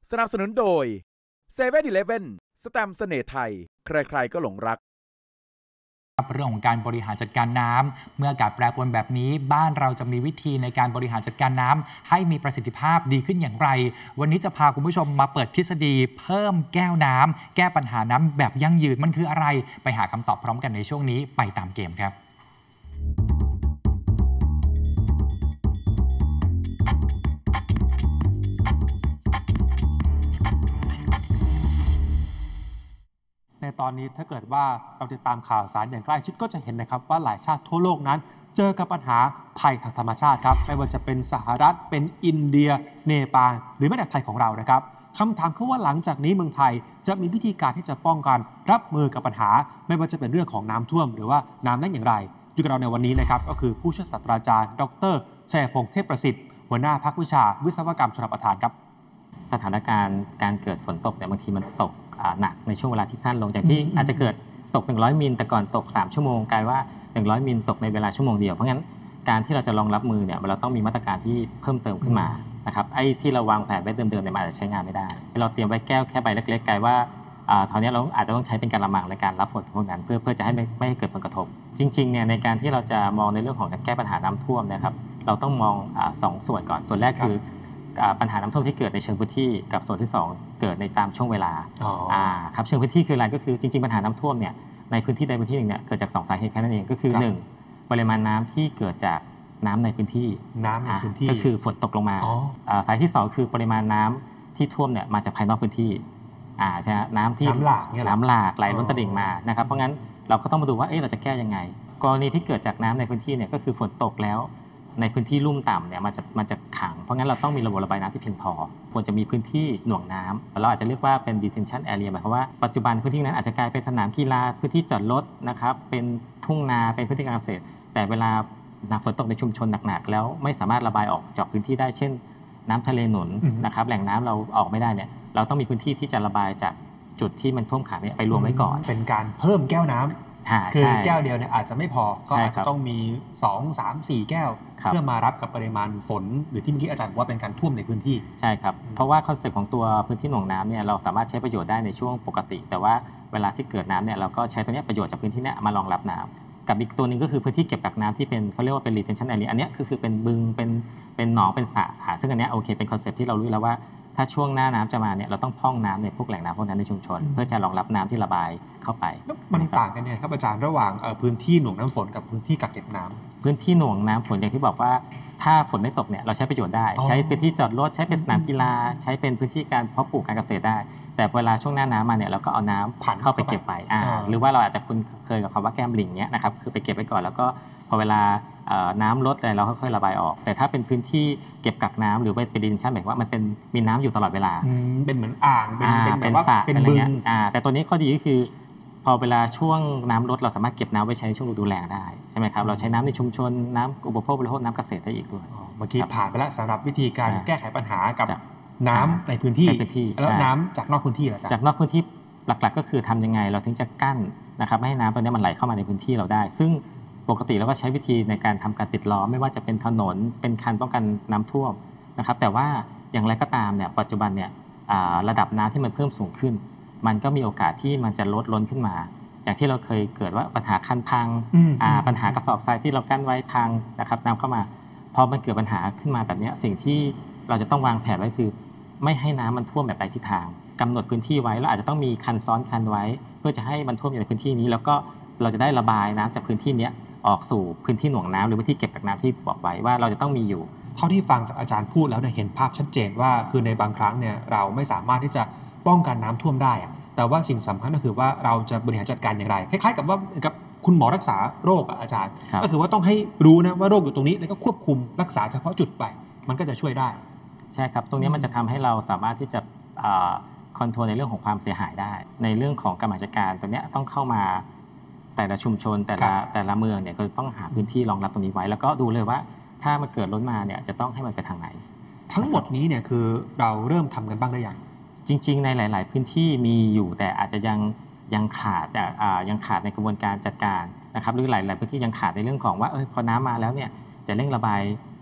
สนับสนุนโดย7 e เ e ่ e อสแตมป์เสน่ห์ไทยใครๆก็หลงรักเรื่องของการบริหารจัดการน้ำเมื่ออากาศแปรปรวนแบบนี้บ้านเราจะมีวิธีในการบริหารจัดการน้ำให้มีประสิทธิภาพดีขึ้นอย่างไรวันนี้จะพาคุณผู้ชมมาเปิดทฤษฎีเพิ่มแก้วน้ำแก้ปัญหาน้ำแบบยั่งยืนมันคืออะไรไปหาคำตอบพร้อมกันในช่วงนี้ไปตามเกมครับในตอนนี้ถ้าเกิดว่าเราติดตามข่าวสารอย่างใกล้ชิดก็จะเห็นนะครับว่าหลายชาติทั่วโลกนั้นเจอกับปัญหาภัยทางธรรมชาติครับไม่ว่าจะเป็นสหรัฐเป็นอินเดียเนปาลหรือแม้แต่ไทยของเรานะครับคำถามคือว่าหลังจากนี้เมืองไทยจะมีวิธีการที่จะป้องกันรับมือกับปัญหาไม่ว่าจะเป็นเรื่องของน้ำท่วมหรือว่าน้ำแล้งอย่างไรอยู่กับเราในวันนี้นะครับก็คือผู้ช่วยศาสตราจารย์ดร.ชัยพงษ์เทพประสิทธิ์หัวหน้าภาควิชาวิศวกรรมชลประทานครับสถานการณ์การเกิดฝนตกเนี่ยบางทีมันตกหนักในช่วงเวลาที่สั้นลงจากที่อาจจะเกิดตก100มิลแต่ก่อนตก3ชั่วโมงกลายว่า100มิลตกในเวลาชั่วโมงเดียวเพราะงั้นการที่เราจะรองรับมือเนี่ยเราต้องมีมาตรการที่เพิ่มเติมขึ้นมานะครับไอ้ที่เราวางแผนไว้เดิมๆเนี่ยมันอาจจะใช้งานไม่ได้เราเตรียมไว้แก้วแค่ใบเล็กๆกลายว่าตอนนี้เราอาจจะต้องใช้เป็นการละมังในการรับฝนพวกนั้นเพื่อจะให้ไม่เกิดผลกระทบจริงๆเนี่ยในการที่เราจะมองในเรื่องของการแก้ปัญหาน้ำท่วมนะครับเราต้องมอง2ส่วนก่อนส่วนแรกคือปัญหาน้ำท่วมที่เกิดในเชิงพื้นที่กับส่วนที่2เกิดในตามช่วงเวลาครับเชิงพื้นที่คืออะไรก็คือจริงๆปัญหาน้ำท่วมเนี่ยในพื้นที่ใดพื้นที่หนึ่งเนี่ยเกิดจาก2สาเหตุแค่นั้นเองก็คือ1ปริมาณน้ำที่เกิดจากน้ำในพื้นที่ก็คือฝนตกลงมาสาเหตุที่2คือปริมาณน้ำที่ท่วมเนี่ยมาจากภายนอกพื้นที่ใช่น้ำหลากไหลล้นตลิ่งมานะครับเพราะงั้นเราก็ต้องมาดูว่าเราจะแก้ยังไงกรณีที่เกิดจากน้ำในพื้นที่เนี่ยก็คือฝนตกแล้วในพื้นที่ลุ่มต่ำเนี่ยมันจะขังเพราะงั้นเราต้องมีระบบระบายน้ำที่เพียงพอควรจะมีพื้นที่หน่วงน้ำเราอาจจะเรียกว่าเป็น detention area หมายความว่าปัจจุบันพื้นที่นั้นอาจจะกลายเป็นสนามกีฬาพื้นที่จอดรถนะครับเป็นทุ่งนาเป็นพื้นที่การเกษตรแต่เวลาฝนตกในชุมชนหนักๆแล้วไม่สามารถระบายออกจากพื้นที่ได้เช่นน้ำทะเลหนุนนะครับแหล่งน้ำเราออกไม่ได้เนี่ยเราต้องมีพื้นที่ที่จะระบายจากจุดที่มันท่วมขังเนี่ยไปรวมไว้ก่อนเป็นการเพิ่มแก้วน้ำคือแก้วเดียวเนี่ยอาจจะไม่พอก็อาจจะต้องมี2 3 4แก้วเพื่อมารับกับปริมาณฝนหรือที่เมื่อกี้อาจารย์บอกว่าเป็นการท่วมในพื้นที่ใช่ครับเพราะว่าคอนเซ็ปต์ของตัวพื้นที่หน่วงน้ำเนี่ยเราสามารถใช้ประโยชน์ได้ในช่วงปกติแต่ว่าเวลาที่เกิดน้ำเนี่ยเราก็ใช้ตัวนี้ประโยชน์จากพื้นที่นี้มารองรับน้ำกับอีกตัวนึงก็คือพื้นที่เก็บกักน้ำที่เป็นเขาเรียกว่าเป็น retention area อันนี้คือเป็นบึงเป็นหนองเป็นสระซึ่งอันนี้โอเคเป็นคอนเซ็ปต์ที่เรารู้แล้วว่าถ้าช่วงหน้าน้ำจะมาเนี่ยเราต้องพร่องน้ำในพวกแหล่งน้ำพวกนั้นในชุมชนเพื่อจะรองรับน้ำที่ระบายเข้าไปมันต่างกันเนี่ยครับอาจารย์ระหว่างพื้นที่หน่วงน้ำฝนกับพื้นที่กักเก็บน้ำพื้นที่หน่วงน้ำฝนอย่างที่บอกว่าถ้าฝนไม่ตกเนี่ยเราใช้ประโยชน์ได้ใช้พื้นที่จอดรถใช้เป็นสนามกีฬาใช้เป็นพื้นที่การเพาะปลูกการเกษตรได้แต่เวลาช่วงหน้าน้ำมาเนี่ยเราก็เอาน้ำผ่านเข้าไปเก็บไปหรือว่าเราอาจจะคุ้นเคยกับคำว่าแก้มลิงเนี่ยนะครับคือไปเก็บไว้ก่อนแล้วก็พอเวลาน้ำลดอะไรเราค่อยๆระบายออกแต่ถ้าเป็นพื้นที่เก็บกักน้ำหรือว่าเป็นดินชั้นหมายว่ามันเป็นมีน้ำอยู่ตลอดเวลาเป็นเหมือนอ่างเป็นสระเป็นบึงแต่ตัวนี้ข้อดีก็คือพอเวลาช่วงน้ำลดเราสามารถเก็บน้ำไว้ใช้ช่วงฤดูแล้งได้ใช่ไหมครับเราใช้น้ำในชุมชนน้ำอุปโภคบริโภคน้ำเกษตรได้อีกด้วยเมื่อกี้ผ่านไปแล้วสำหรับวิธีการแก้ไขปัญหากับน้ำในพื้นที่แล้วน้ำจากนอกพื้นที่ล่ะจากนอกพื้นที่หลักๆก็คือทำยังไงเราถึงจะกั้นนะครับไม่ให้น้ำตัวนี้มันไหลเข้ามาในพื้นที่เราได้ซึ่งปกติเราก็ใช้วิธีในการทำการปิดล้อมไม่ว่าจะเป็นถนนเป็นคันป้องกันน้ำท่วมนะครับแต่ว่าอย่างไรก็ตามเนี่ยปัจจุบันเนี่ยระดับน้ำที่มันเพิ่มสูงขึ้นมันก็มีโอกาสที่มันจะลดล้นขึ้นมาอย่างที่เราเคยเกิดว่าปัญหาคันพังปัญหากระสอบทรายที่เรากั้นไว้พังนะครับน้ำเข้ามาพอมันเกิดปัญหาขึ้นมาแบบนี้สิ่งที่เราจะต้องวางแผนไว้คือไม่ให้น้ำมันท่วมแบบใดทิศทางกำหนดพื้นที่ไว้แล้วอาจจะต้องมีคันซ้อนคันไว้เพื่อจะให้มันท่วมอยู่ในพื้นที่นี้แล้วก็เราจะได้ระบายน้ำจากพื้นที่นี้ออกสู่พื้นที่หน่วงน้ำหรือพื้นที่เก็บกักน้ำที่บอกไว้ว่าเราจะต้องมีอยู่เท่าที่ฟังจากอาจารย์พูดแล้วเนี่ยเห็นภาพชัดเจนว่าคือในบางครั้งเนี่ยเราไม่สามารถที่จะป้องกันน้ำท่วมได้แต่ว่าสิ่งสำคัญก็คือว่าเราจะบริหารจัดการอย่างไรคล้ายๆกับว่ากับคุณหมอรักษาโรคอาจารย์ก็คือว่าต้องให้รู้นะว่าโรคอยู่ตรงนี้แล้วก็ควบคุมรักษาเฉพาะจุดไปมันก็จะช่วยได้ใช่ครับตรงนี้มันจะทำให้เราสามารถที่จะคอนโทรลในเรื่องของความเสียหายได้ในเรื่องของการบริหารจัดการตัวนี้ต้องเข้ามาแต่ละชุมชนแต่ละเมืองเนี่ยก็ต้องหาพื้นที่รองรับตรงนี้ไว้แล้วก็ดูเลยว่าถ้ามันเกิดล้นมาเนี่ยจะต้องให้มันไปทางไหนทั้งหมดนี้เนี่ยคือเราเริ่มทำกันบ้างได้ยังจริงๆในหลายๆพื้นที่มีอยู่แต่อาจจะยังขาดยังขาดในกระบวนการจัดการนะครับหรือหลายๆพื้นที่ยังขาดในเรื่องของว่าพอน้ำมาแล้วเนี่ยจะเร่งระบาย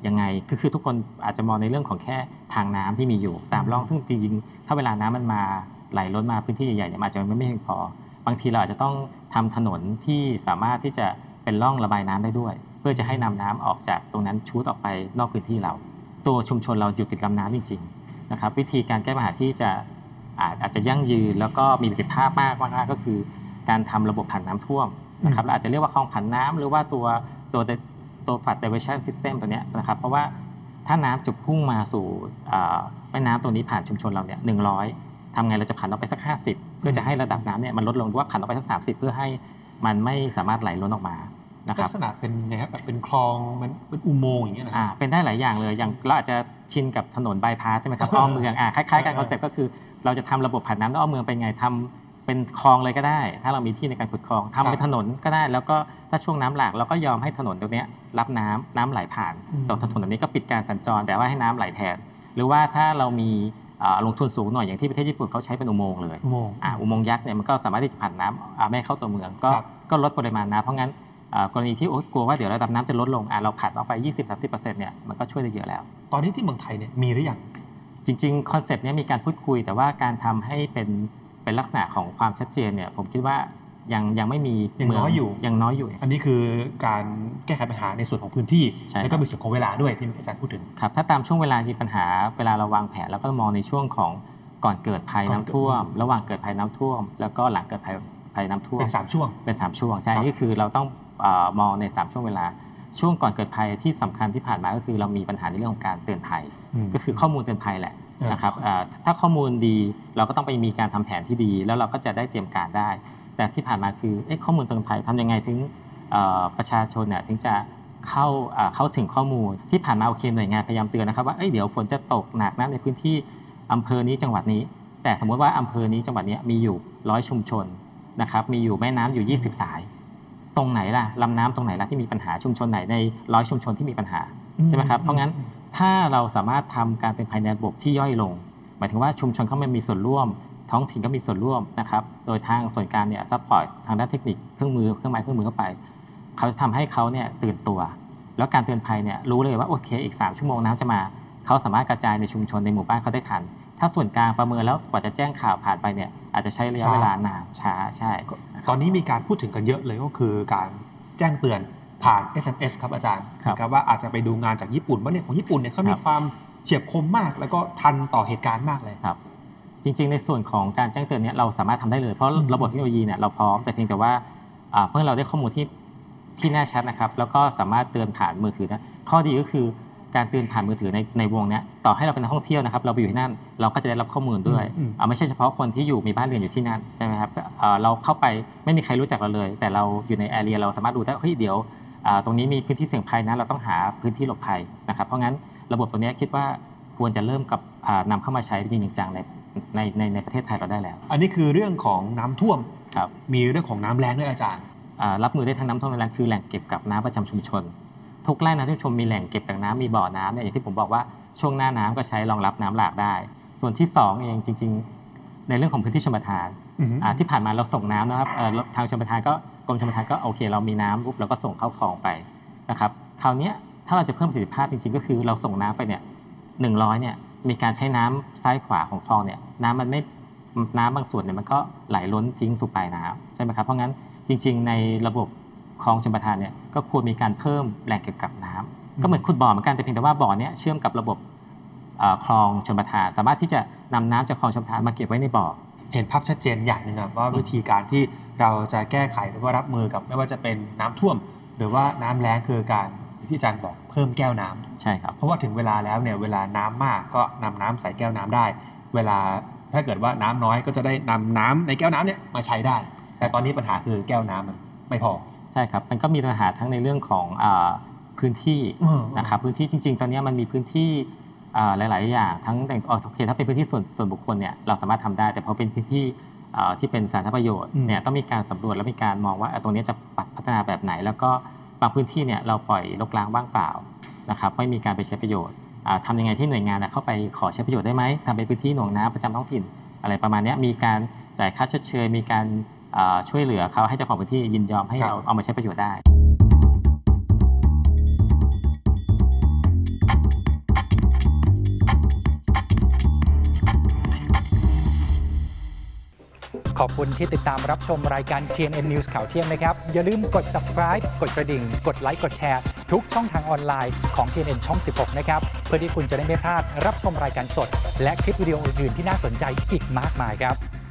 ยังไงคือทุกคนอาจจะมองในเรื่องของแค่ทางน้ำที่มีอยู่ตามร่องซึ่งจริงๆถ้าเวลาน้ำมันมาไหลล้นมาพื้นที่ใหญ่ๆเนี่ยอาจจะไม่เพียงพอบางทีเราอาจจะต้องทำถนนที่สามารถที่จะเป็นร่องระบายน้ำได้ด้วยเพื่อจะให้นำน้ำออกจากตรงนั้นชูดออกไปนอกพื้นที่เราตัวชุมชนเราอยู่ติดลำน้ำจริงๆนะครับวิธีการแก้ปัญหาที่จะอาจจะยั่งยืนแล้วก็มีประสิทธิภาพมากก็คือการทำระบบผันน้ำท่วมนะครับเราอาจจะเรียกว่าคลองผันน้ำหรือว่าตัวflood diversion system ตัวนี้นะครับเพราะว่าถ้าน้ำจุดพุ่งมาสู่แม่น้ำตัวนี้ผ่านชุมชนเราเนี่ย100ทำไงเราจะผันออกไปสัก50เพื่อจะให้ระดับน้ำเนี่ยมันลดลงหรือว่าผันออกไปสัก30เพื่อให้มันไม่สามารถไหลล้นออกมานะครับลักษณะเป็นไงครับแบบเป็นคลองมันเป็นอุโมงค์อย่างเงี้ยนะเป็นได้หลายอย่างเลยอย่างเราอาจจะชินกับถนนบายพาสใช่ไหมครับอ้อมเมืองคล้ายๆกันคอนเซ็ปต์ก็คือเราจะทำระบบผันน้ำอ้อมเมืองเป็นไงทำเป็นคลองเลยก็ได้ถ้าเรามีที่ในการขุดคลองทำเป็นถนนก็ได้แล้วก็ถ้าช่วงน้ำหลากเราก็ยอมให้ถนนตรงนี้รับน้ำไหลผ่านตรงถนนนี้ก็ปิดการสัญจรแต่ว่าให้น้ำไหลแทนหรือว่าถ้าเรามีลงทุนสูงหน่อยอย่างที่ประเทศญี่ปุ่นเขาใช้เป็นอุโมงค์เลยอุโมงค์ยักษ์เนี่ยมันก็สามารถที่จะผ่านน้ำไม่เข้าตัวเมืองก็ลดปริมาณน้ำเพราะงั้นกรณีที่กลัวว่าเดี๋ยวระดับน้ำจะลดลงเราผัดออกไป 20-30% เนี่ยมันก็ช่วยได้เยอะแล้วตอนนี้ที่เมืองไทยเนี่ยมีหรือยังจริงๆคอนเซปต์นี้มีการพูดคุยแต่ว่าการทำให้เป็นลักษณะของความชัดเจนเนี่ยผมคิดว่ายังไม่มียังน้อยอยู่อันนี้คือการแก้ไขปัญหาในส่วนของพื้นที่แล้วก็มีส่วนของเวลาด้วยที่อาจารย์พูดถึงครับถ้าตามช่วงเวลาจริงปัญหาเวลาเราวางแผนแล้วก็มองในช่วงของก่อนเกิดภัยน้ำท่วมระหว่างเกิดภัยน้ำท่วมแล้วก็หลังเกิดภัยน้ำท่วมเป็น3ช่วงใช่นี่คือเราต้องมองใน3ช่วงเวลาช่วงก่อนเกิดภัยที่สำคัญที่ผ่านมาก็คือเรามีปัญหาในเรื่องของการเตือนภัยก็คือข้อมูลเตือนภัยแหละนะครับถ้าข้อมูลดีเราก็ต้องไปมีการทำแผนที่ดีแล้วเราก็จะได้เตรียมการได้แต่ที่ผ่านมาคือข้อมูลเตือนภัยทำยังไงถึงประชาชนเนี่ยถึงจะเข้าถึงข้อมูลที่ผ่านมาโอเคหน่วยงานพยายามเตือนนะครับว่าเดี๋ยวฝนจะตกหนักนะในพื้นที่อำเภอนี้จังหวัดนี้แต่สมมติว่าอำเภอนี้จังหวัดนี้มีอยู่100ชุมชนนะครับมีอยู่แม่น้ำอยู่20สายตรงไหนล่ะลำน้ำตรงไหนล่ะที่มีปัญหาชุมชนไหนใน100ชุมชนที่มีปัญหาใช่ไหมครับเพราะงั้นถ้าเราสามารถทำการเป็นภายในระบบที่ย่อยลงหมายถึงว่าชุมชนเขาไม่มีส่วนร่วมท้องถิ่นก็มีส่วนร่วมนะครับโดยทางส่วนกลางเนี่ยซัพพอร์ตทางด้านเทคนิคเครื่องไม้เครื่องมือเข้าไปเขาจะทำให้เขาเนี่ยตื่นตัวแล้วการเตือนภัยเนี่ยรู้เลยว่าโอเคอีก3ชั่วโมงน้ำจะมาเขาสามารถกระจายในชุมชนในหมู่บ้านเขาได้ทันถ้าส่วนกลางประเมินแล้วกว่าจะแจ้งข่าวผ่านไปเนี่ยอาจจะใช้ระยะเวลานานช้าใช่ตอนนี้มีการพูดถึงกันเยอะเลยก็คือการแจ้งเตือนผ่าน SMS ครับอาจารย์ครับว่าอาจจะไปดูงานจากญี่ปุ่นว่าเนี่ยของญี่ปุ่นเนี่ยเขามีความเฉียบคมมากแล้วก็ทันต่อเหตุการณ์มากเลยครับจริงๆในส่วนของการแจ้งเตือนเนี่ยเราสามารถทำได้เลยเพราะระบบเทคโนโลยีเนี่ยเราพร้อมแต่เพียงแต่ว่าเพื่อเราได้ข้อมูลที่แน่ชัดนะครับแล้วก็สามารถเตือนผ่านมือถือนะข้อดีก็คือการเตือนผ่านมือถือในวงนี้ต่อให้เราเป็นนักท่องเที่ยวนะครับเราไปอยู่ที่นั่นเราก็จะได้รับข้อมูลด้วยไม่ใช่เฉพาะคนที่มีบ้านเรือนอยู่ที่นั่นใช่ไหมครับเราเข้าไปไม่มีใครรู้จักเราเลยแต่เราอยู่ในแอเรียเราสามารถดูได้เดี๋ยวตรงนี้มีพื้นที่เสี่ยงภัยนะเราต้องหาพื้นที่หลบภัยนะครับเพราะงั้นระบบตัวนี้คิดว่าควรจะเริ่มกับนำเข้ามาใช้จริงจังในประเทศไทยเราได้แล้วอันนี้คือเรื่องของน้ำท่วมมีเรื่องของน้ำแล้งด้วยอาจารย์รับมือได้ทั้งน้ำท่วมน้ำแล้งคือแหล่งเก็บกักน้ำประจำชุมชนทุกไร่นาที่ชมมีแหล่งเก็บกักน้ำมีบ่อน้ำเนี่ยอย่างที่ผมบอกว่าช่วงหน้าน้ำก็ใช้รองรับน้ำหลากได้ส่วนที่2เองจริงๆในเรื่องของพื้นที่ชลประทานที่ผ่านมาเราส่งน้ำนะครับทางชลประทานก็กรมชลประทานก็โอเคเรามีน้ำปุ๊บเราก็ส่งเข้าคลองไปนะครับคราวนี้ถ้าเราจะเพิ่มประสิทธิภาพจริงๆก็คือเราส่งน้ำไปเนี่ย100เนี่ยมีการใช้น้ำซ้ายขวาของคลองเนี่ยน้ำบางส่วนเนี่ยมันก็ไหลล้นทิ้งสู่ปลายน้ำใช่ไหมครับเพราะงั้นจริงๆในระบบคลองชลประทานเนี่ยก็ควรมีการเพิ่มแหล่งเก็บกักน้ำก็เหมือนขุดบ่อเหมือนกันแต่เพียงแต่ว่าบ่อนี้เชื่อมกับระบบคลองชลประทานสามารถที่จะนำน้ำจากคลองชลประทานมาเก็บไว้ในบ่อเห็นภาพชัดเจนอย่างหนึ่งครับว่าวิธีการที่เราจะแก้ไขหรือว่ารับมือกับไม่ว่าจะเป็นน้ำท่วมหรือว่าน้ำแล้งคือการที่อาจารย์บอกเพิ่มแก้วน้ำใช่ครับเพราะว่าถึงเวลาแล้วเนี่ยเวลาน้ำมากก็นำน้ำใส่แก้วน้ำได้เวลาถ้าเกิดว่าน้ำน้อยก็จะได้นำน้ำในแก้วน้ำเนี่ยมาใช้ได้แต่ตอนนี้ปัญหาคือแก้วน้ำมันไม่พอใช่ครับมันก็มีปัญหาทั้งในเรื่องของพื้นที่นะครับพื้นที่จริงๆตอนนี้มันมีพื้นที่หลายๆอย่างทั้งโอเคถ้าเป็นพื้นที่ส่วนบุคคลเนี่ยเราสามารถทำได้แต่พอเป็นพื้นที่ที่เป็นสาธารณประโยชน์เนี่ยต้องมีการสำรวจและมีการมองว่าตรงนี้จะพัฒนาแบบไหนแล้วก็บางพื้นที่เนี่ยเราปล่อยรกร้างว่างเปล่านะครับไม่มีการไปใช้ประโยชน์ทำยังไงที่หน่วยงานเข้าไปขอใช้ประโยชน์ได้ไหมทำเป็นพื้นที่หน่วงน้ำประจำท้องถิ่นอะไรประมาณนี้มีการจ่ายค่าชดเชยมีการช่วยเหลือเขาให้เจ้าของพื้นที่ยินยอมให้เราเอามาใช้ประโยชน์ได้ขอบคุณที่ติดตามรับชมรายการ TNN News ข่าวเที่ยงนะครับอย่าลืมกด subscribe กดกระดิ่งกดไลค์กดแชร์ทุกช่องทางออนไลน์ของ TNN ช่อง 16 นะครับเพื่อที่คุณจะได้ไม่พลาดรับชมรายการสดและคลิปวิดีโออื่นๆที่น่าสนใจอีกมากมายครับ